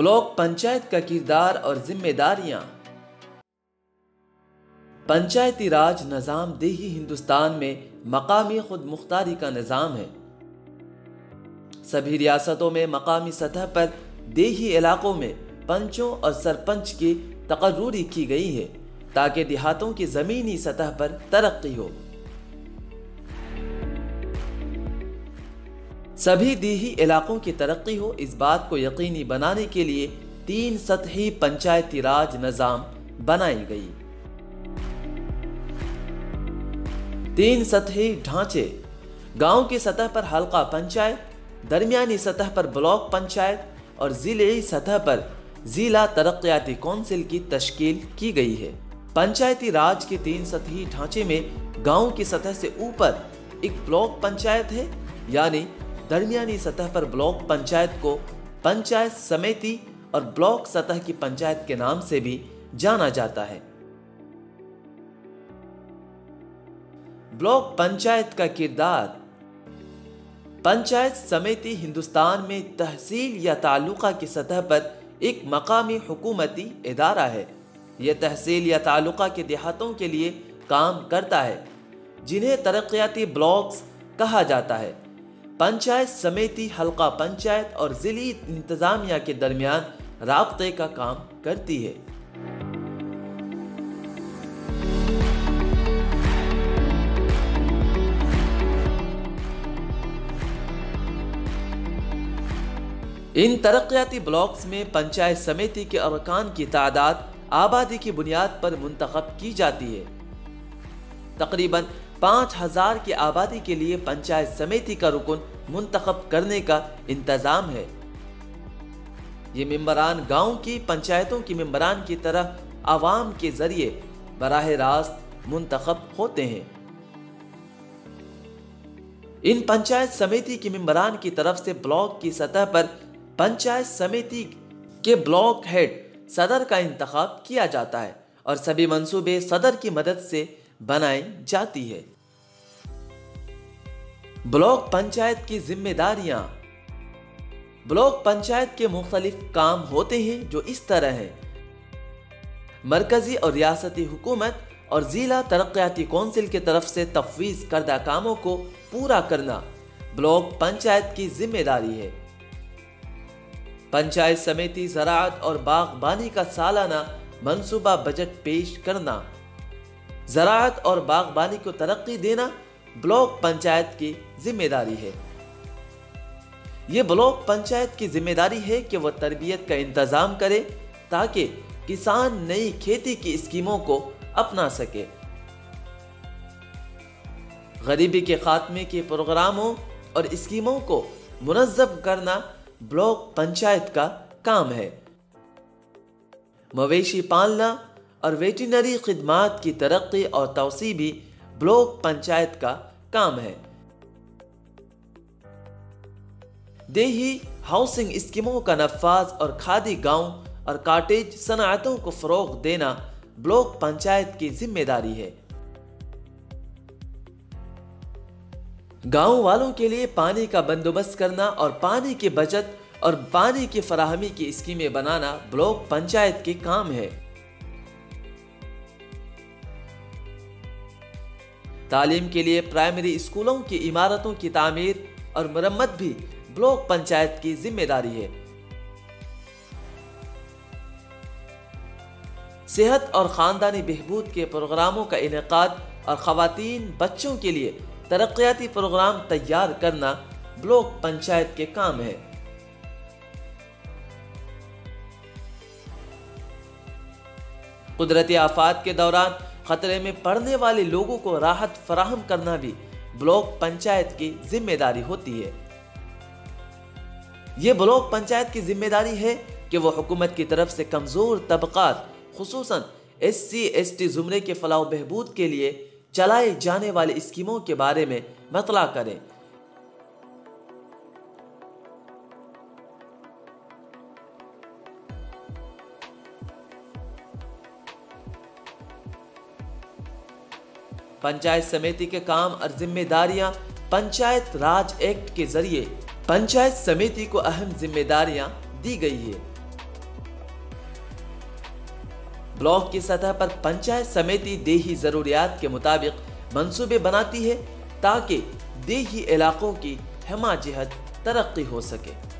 Block panchayat का किरदार और जिम्मेदारियां। पंचायती राज निज़ाम देही हिंदुस्तान में मकामी खुद मुख्तारी का निज़ाम है। सभी रियासतों में मकामी सतह पर देही इलाकों में पंचों और सरपंच की तकर्रूरी की गई है ताकि देहातों की ज़मीनी सतह पर तरक्की हो। सभी देही इलाकों की तरक्की हो, इस बात को यकीनी बनाने के लिए 3 सतही पंचायती राज निज़ाम बनाई गई। 3 सतही ढांचे: गांव की सतह पर हल्का पंचायत, दरमियानी सतह पर ब्लॉक पंचायत और जिले सतह पर जिला तरक्याती कौंसिल की तश्कील की गई है। पंचायती राज के 3 सतही ढांचे में गांव की सतह से ऊपर एक ब्लॉक पंचायत है, यानी दरमियानी सतह पर ब्लॉक पंचायत को पंचायत समिति और ब्लॉक सतह की पंचायत के नाम से भी जाना जाता है। ब्लॉक पंचायत का किरदार। पंचायत समिति हिंदुस्तान में तहसील या तालुका की सतह पर एक मकामी हुकूमती इदारा है। यह तहसील या तालुका के देहातों के लिए काम करता है, जिन्हें तरक्याती ब्लॉक्स कहा जाता है। पंचायत समिति हल्का पंचायत और जिली इंतजामिया के दरमियान राब्ते का काम करती है। इन तरक्याती ब्लॉक्स में पंचायत समिति के अरकान की तादाद आबादी की बुनियाद पर मुंतखब की जाती है। तकरीबन 5000 की आबादी के लिए पंचायत समिति का रुकन मुंतखब करने का इंतजाम है। ये मेंबरान गांव की पंचायतों की मेंबरान की तरह आवाम के जरिए बराह रास्त मुंतखब होते हैं। इन पंचायत समिति की मेंबरान की तरफ से ब्लॉक की सतह पर पंचायत समिति के ब्लॉक हेड सदर का इंतखाब किया जाता है और सभी मंसूबे सदर की मदद से बनाई जाती है। ब्लॉक पंचायत की जिम्मेदारियां। ब्लॉक पंचायत के मुख्तलिफ काम होते हैं जो इस तरह हैं: मरकजी और रियासती हुकूमत और जिला तरक्याती कौंसिल की तरफ से तफवीज करदा कामों को पूरा करना ब्लॉक पंचायत की जिम्मेदारी है। पंचायत समिति ज़राअत और बागबानी का सालाना मंसूबा बजट पेश करना। ज़राअत और बागबानी को तरक्की देना ब्लॉक पंचायत की जिम्मेदारी है। यह ब्लॉक पंचायत की जिम्मेदारी है कि वह तरबियत का इंतजाम करे ताकि किसान नई खेती की स्कीमों को अपना सके। गरीबी के खात्मे के प्रोग्रामों और स्कीमों को मुनज़्ज़म करना ब्लॉक पंचायत का काम है। मवेशी पालना और वेटरनरी खिदमात की तरक्की और तौसी भी ब्लॉक पंचायत का काम है। देही हाउसिंग स्कीमों का नफाज और खादी गांव और कॉटेज सनातों को फरोग देना ब्लॉक पंचायत की जिम्मेदारी है। गांव वालों के लिए पानी का बंदोबस्त करना और पानी की बचत और पानी की फराहमी की स्कीमें बनाना ब्लॉक पंचायत के काम है। तालीम के लिए प्राइमरी स्कूलों की इमारतों की तामीर और मरम्मत भी ब्लॉक पंचायत की जिम्मेदारी है। सेहत और खानदानी बहबूद के प्रोग्रामों का इनेकाद और खवातीन बच्चों के लिए तरक्याती प्रोग्राम तैयार करना ब्लॉक पंचायत के काम है। कुदरती आफात के दौरान खतरे में पड़ने वाले लोगों को राहत फराहम करना भी ब्लॉक पंचायत की जिम्मेदारी होती है। यह ब्लॉक पंचायत की जिम्मेदारी है कि वह हुकूमत की तरफ से कमजोर तबकात खुसूसन SC/ST जुमरे के फलाह बहबूद के लिए चलाए जाने वाली स्कीमों के बारे में मतला करें। पंचायत समिति के काम और जिम्मेदारियां। पंचायत राज एक्ट के जरिए पंचायत समिति को अहम जिम्मेदारियां दी गई है। بلاک کی سطح پر پنچایت سمیتی دیہی ضروریات کے مطابق منصوبے بناتی ہے تاکہ دیہی علاقوں کی ہمہ جہت ترقی ہو سکے۔